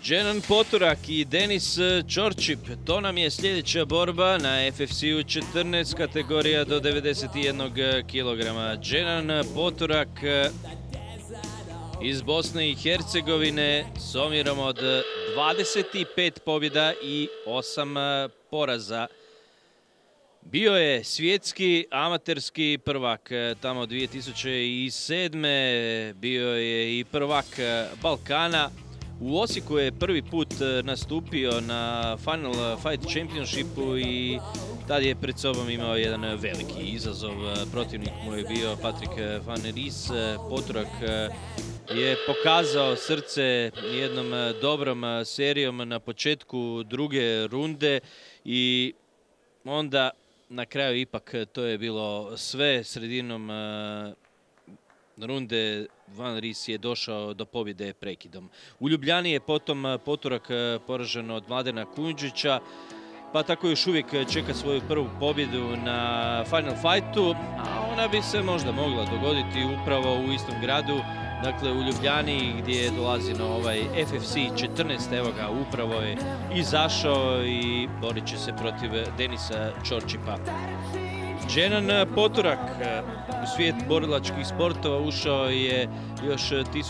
Dženan Poturak i Denis Čorčip, to nam je sljedeća borba na FFC-u 14, kategorija do 91 kg. Dženan Poturak iz Bosne i Hercegovine s omjerom od 25 pobjeda i 8 poraza. Bio je svjetski amaterski prvak tamo 2007. Bio je i prvak Balkana. U Osijeku je prvi put nastupio na Final Fight Championshipu i tad je pred sobom imao jedan veliki izazov. Protivnik mu je bio Patrik Van Ries. Poturak je pokazao srce jednom dobrom serijom na početku druge runde i onda na kraju ipak to je bilo sve. Sredinom runde Van Ries je došao do pobjede prekidom. U Ljubljani je potom Poturak poražen od Mladena Kujundžića, pa tako još uvijek čeka svoju prvu pobjedu na Final Fightu, a ona bi se možda mogla dogoditi upravo u istom gradu, dakle u Ljubljani gdje dolazi na ovaj FFC 14. Evo ga, upravo je izašao i borit će se protiv Denisa Čorčipa. Dženan Poturak u svijet borilačkih sportova ušao je još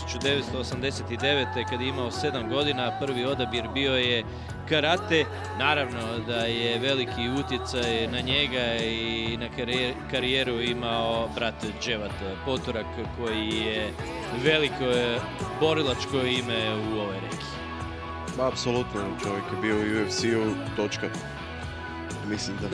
1989. kad je imao 7 godina. Prvi odabir bio je karate. Naravno da je veliki utjecaj na njega i na karijeru imao brat Dževat Poturak, koji je veliko borilačko ime u ovoj regiji. Apsolutno, čovjek je bio u UFC-u, točka. Mislim da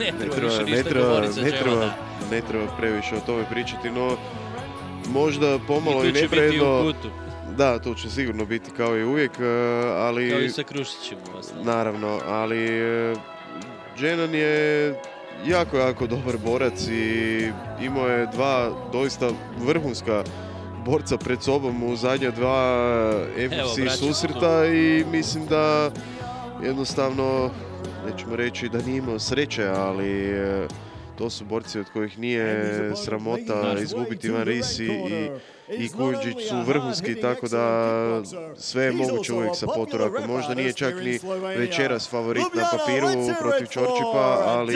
ne treba previše o tome pričati, no možda pomalo i nepravedno. Da, to će sigurno biti kao i uvijek, ali... Kao i sa Krušićem. Naravno, ali Dženan je jako dobar borac i imao je dva doista vrhunska borca pred sobom u zadnja dva FFC susreta i mislim da jednostavno, nećemo reći da nije imao sreće, ali to su borci od kojih nije sramota izgubiti. Van Ries i Kujundžić su vrhunski, tako da sve je moguće uvijek sa Poturakom. Možda nije čak ni večeras favorit na papiru protiv Čorčipa, ali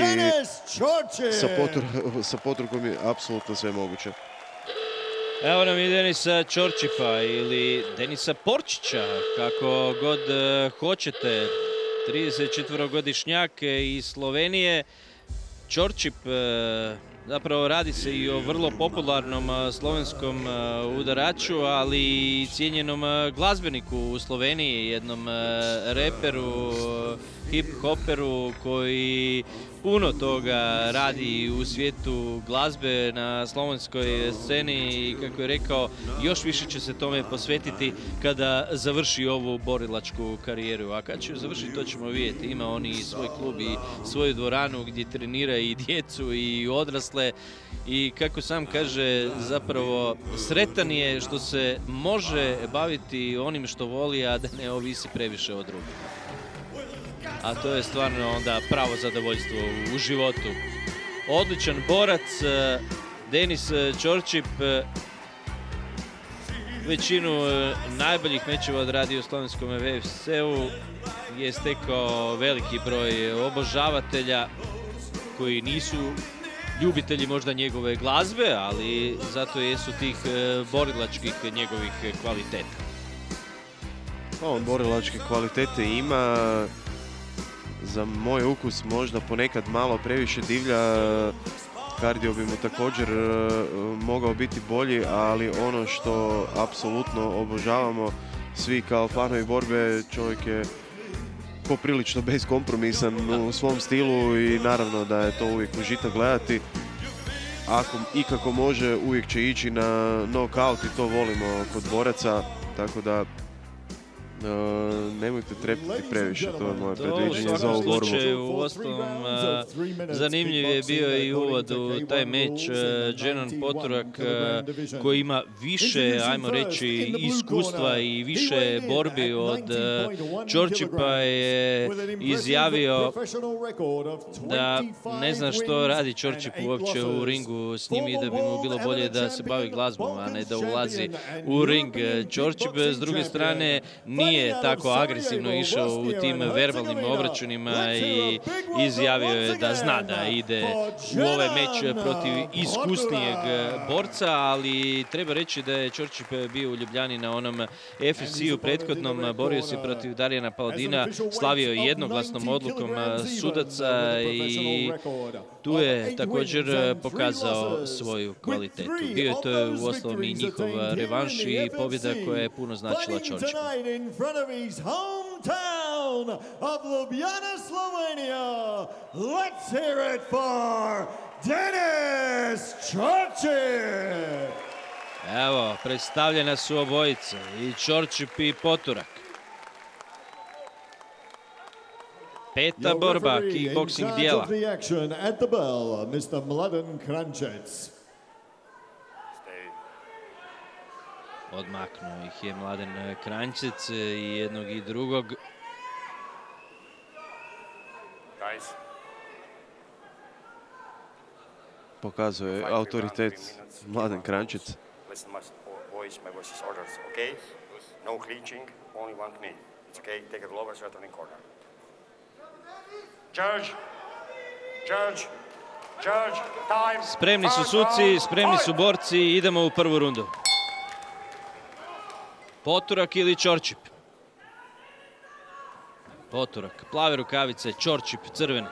sa Poturakom je apsolutno sve moguće. Evo nam i Denisa Čorčipa ili Denisa Porčića, kako god hoćete. 34-godišnjak iz Slovenije. Čorčip, zapravo radi se i o vrlo popularnom slovenskom udaraču, ali i cijenjenom glazbeniku u Sloveniji, jednom reperu, hip-hoperu koji puno toga radi u svijetu glazbe na slovenskoj sceni i kako je rekao, još više će se tome posvetiti kada završi ovu borilačku karijeru. A kad će završiti, to ćemo vidjeti. Ima on i svoj klub i svoju dvoranu gdje trenira i djecu i odrasle i kako sam kaže, zapravo sretan je što se može baviti onim što voli, a da ne ovisi previše od drugih. A to je stvarno onda pravo zadovoljstvo u životu. Odličan borac, Denis Čorčip, većinu najboljih mečeva odradio u slovenskom VFC-u, je stekao veliki broj obožavatelja koji nisu ljubitelji možda njegove glazbe, ali zato jesu tih borilačkih njegovih kvaliteta. On borilačke kvalitete ima, za moj ukus možda ponekad malo previše divlja, kardio bi mu također mogao biti bolji, ali ono što apsolutno obožavamo svi kao fanovi borbe, čovjek je poprilično beskompromisan u svom stilu i naravno da je to uvijek užitak gledati. Ako ikako može, uvijek će ići na knockout i to volimo kod boraca, tako da nemojte trepiti previše, to je moje predviđenje za ovu borbu. U ostalom, zanimljiv je bio i uvod u taj meč. Dženan Poturak, koji ima više, ajmo reći, iskustva i više borbi od Čorčipa, je izjavio da ne zna što radi Čorčip uopće u ringu s njim i da bi mu bilo bolje da se bavi glazbom, a ne da ulazi u ring. Čorčip, s druge strane, nije nije tako agresivno išao u tim verbalnim obračunima i izjavio je da zna da ide u ovaj meč protiv iskusnijeg borca, ali treba reći da je Čorčip bio u Ljubljani na onom FFC-u prethodnom, borio se protiv Darijana Paladina, slavio jednoglasnom odlukom sudaca i tu je također pokazao svoju kvalitetu. Bio je to uostalom i njihov revanš i pobjeda koja je puno značila Čorčipu. Evo, predstavljena su obojice, i Čorčip i Poturak. Peta borba kickboksing dijela. Odmaknuo ih je Mladen Kranjčec i jednog i drugog. Pokazuje autoritet Mladen Kranjčec. Spremni su suci, spremni su borci, idemo u prvu rundu. Poturak ili Čorčip? Poturak, plave rukavice, Čorčip, crvene.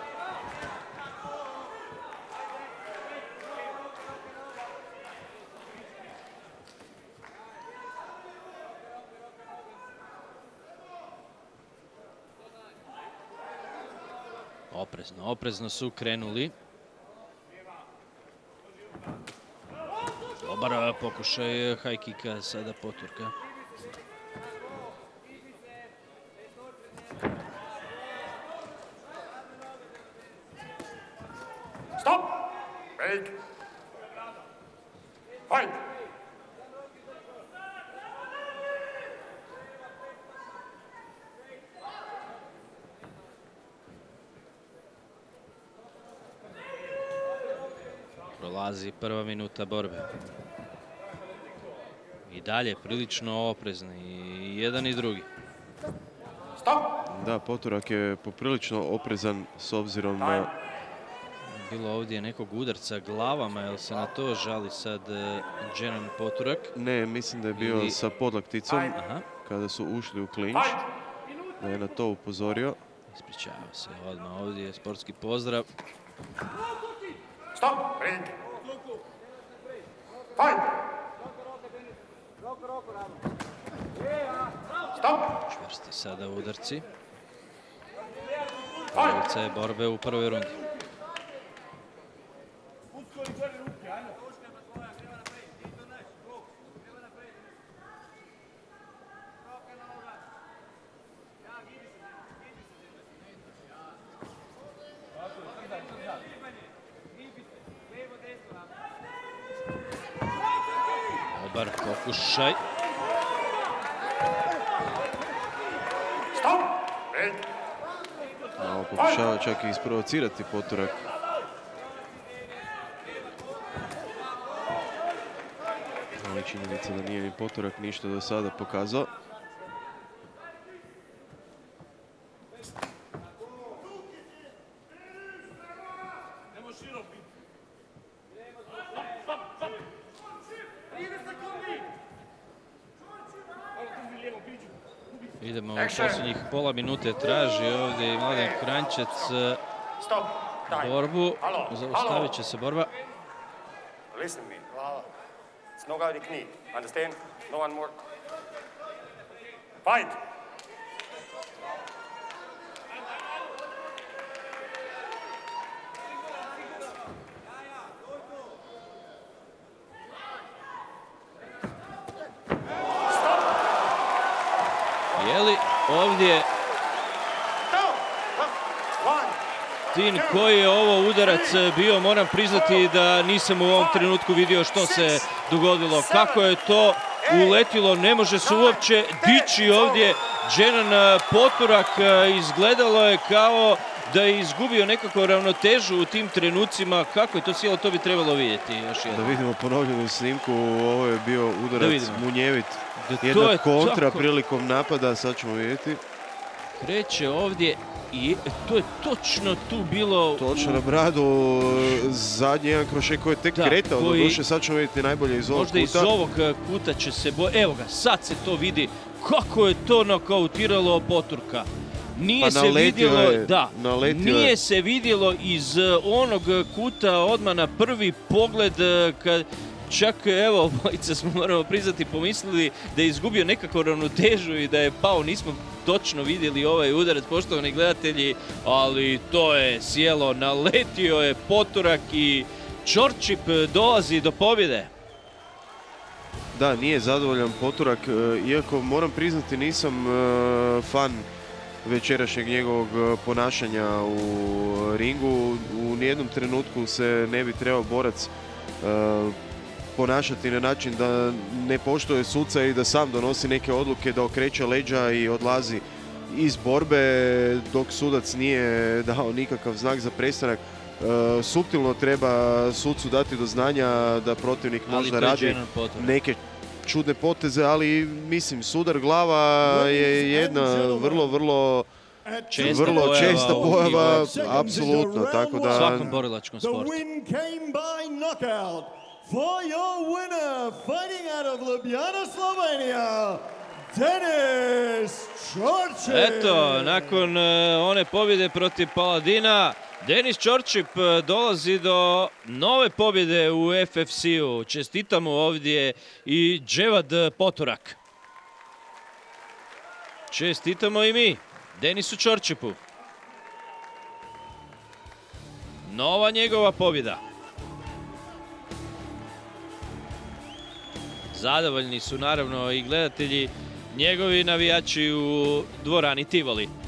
Oprezno su krenuli. Dobar pokušaj high kicka sada Poturka. Stop! Break! Fight! Prolazi prva minuta borbe. I dalje prilično oprezni i jedan i drugi. Da, Poturak je poprilično oprezan s obzirom na... Bilo ovdje nekog udarca glavama, jel se na to žali sad Dženan Poturak? Ne, mislim da je bio sa podlakticom kada su ušli u klinč. Da je na to upozorio. Ispričava se odmah ovdje, sportski pozdrav. Stop! Break! Fight! Stop! Čvrsti sada udarci. Polovica je borbe u prvoj rundi. Dobar pokušaj. Malo pokušava čak i isprovocirati Poturak. Ali činjenica da nije ni Poturak ništa do sada pokazao. Idemo u posljednjih pola minute, traži ovdje i Mladen Kranjčec borbu. Zaustavit će se borba. Listen me. It's no guy knee. Understand? No one more. Fight! Je li ovdje Tin koji je ovo udarac bio, moram priznati da nisam u ovom trenutku vidio što se dogodilo. Kako je to uletilo, ne može se uopće dići ovdje Dženan Poturak. Izgledalo je kao da je izgubio nekako ravnotežu u tim trenucima. Kako je to sjelo, to bi trebalo vidjeti još jednom. Da vidimo ponovljenu snimku, ovo je bio udarac munjevit. To Jedna je kontra tako. Prilikom napada, sad ćemo vidjeti. Kreće ovdje i to je točno tu bilo... Točno na bradu, zadnji jedan krošej koji je tek kretao, doduše sad ćemo vidjeti najbolje iz ovog kuta. Možda iz ovog kuta će se evo ga, sad se to vidi kako je to nokautiralo Poturka. Nije se vidjelo, nije se vidjelo iz onog kuta odmah na prvi pogled, kad čak evo, obojica smo, moramo priznati, pomislili da je izgubio nekako ravnotežu i da je pao. Nismo točno vidjeli ovaj udarac, poštovani gledatelji, ali to je sjelo, naletio je Poturak i Čorčip dolazi do pobjede. Da, nije zadovoljan Poturak, iako moram priznati nisam fan večerašnjeg njegovog ponašanja u ringu. U nijednom trenutku se ne bi trebao borac ponašati na način da ne poštuje suca i da sam donosi neke odluke, da okreće leđa i odlazi iz borbe dok sudac nije dao nikakav znak za prestanak. Suptilno treba sucu dati do znanja da protivnik možda radi neke čudne poteze, ali mislim, sudar glava je jedna vrlo česta pojava, apsolutno, tako da... U svakom borilačkom sportu. For your winner, fighting out of Ljubljana, Slovenia, Denis Čorčip. Eto, nakon one pobjede protiv Paladina, Denis Čorčip dolazi do nove pobjede u FFC-u. Čestitamo ovdje i Dževad Poturak. Čestitamo i mi Denisu Čorčipu. Nova njegova pobjeda. Zadovoljni su naravno i gledatelji, njegovi navijači u dvorani Tivoli.